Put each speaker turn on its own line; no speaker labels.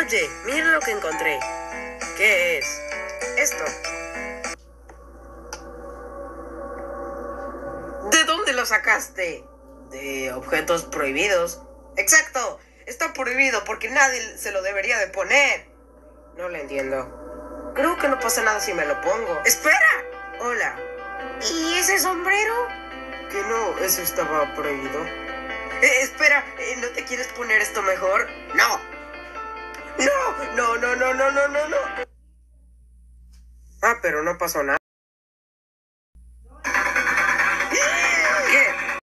Oye, mira lo que encontré. ¿Qué es? Esto. ¿De dónde lo sacaste? De objetos prohibidos. Exacto. Está prohibido porque nadie se lo debería de poner. No lo entiendo. Creo que no pasa nada si me lo pongo. ¡Espera! Hola. ¿Y ese sombrero? Que no, eso estaba prohibido. Espera, ¿no te quieres poner esto mejor? No. No. Ah, pero no pasó nada.